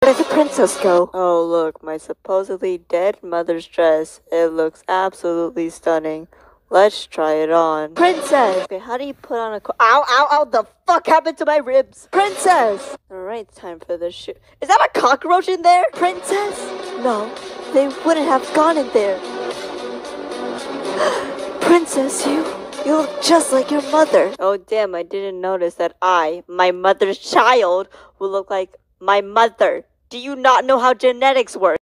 Where did the princess go? Oh, look, my supposedly dead mother's dress. It looks absolutely stunning. Let's try it on. Princess! Okay, how do you put on a Ow, ow, ow, the fuck happened to my ribs? Princess! Alright, it's time for the shoot. Is that a cockroach in there? Princess? No, they wouldn't have gone in there. Princess, you look just like your mother. Oh, damn, I didn't notice that my mother's child, will look like my mother. Do you not know how genetics work?